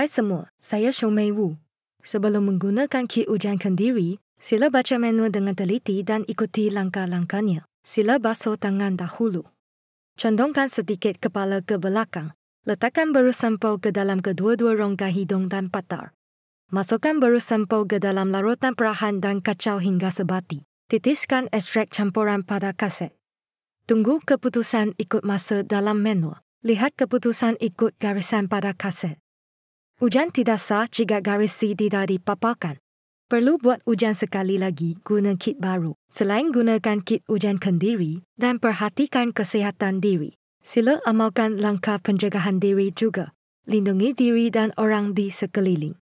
Hai semua, saya Shumei Wu. Sebelum menggunakan kit ujian kendiri, sila baca manual dengan teliti dan ikuti langkah-langkahnya. Sila basuh tangan dahulu. Condongkan sedikit kepala ke belakang. Letakkan baru sampel ke dalam kedua-dua rongga hidung dan patar. Masukkan baru sampel ke dalam larutan perahan dan kacau hingga sebati. Titiskan ekstrak campuran pada kaset. Tunggu keputusan ikut masa dalam manual. Lihat keputusan ikut garisan pada kaset. Ujian tidak sah jika garis C tidak dipaparkan. Perlu buat ujian sekali lagi guna kit baru. Selain gunakan kit ujian kendiri dan perhatikan kesihatan diri, sila amalkan langkah pencegahan diri juga. Lindungi diri dan orang di sekeliling.